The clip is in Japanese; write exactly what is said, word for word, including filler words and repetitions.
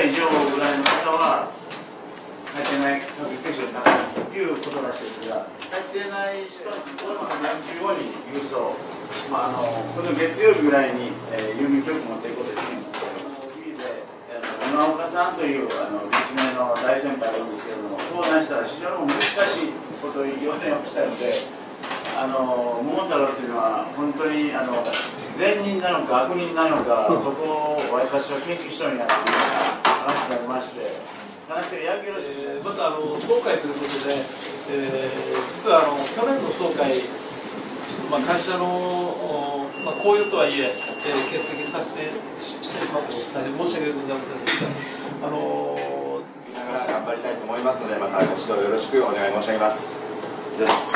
以上ぐらいの方は入ってない確率が高いということらしいですが、入ってない人はよんじゅうごにん郵送、まあ、あのこの月曜日ぐらいに、えー、郵便局持っていくことになっております。次で今岡さんというあの立命の大先輩がいるんですけれども、相談したら非常に難しいことを言われましたので、あの桃太郎というのは本当にあの善人なのか悪人なのか、そこを私は研究しとるんやという話になりまして、話がやけろしい、 えー、またあの総会ということで、えー、実はあの去年の総会、ちょっとまあ会社の、まあ、こういうとはいええー、欠席させてしてしまったこと大変申し訳ございませんでした。あのー、 ながら頑張りたいと思いますので、またご指導よろしくお願い申し上げます。以上です。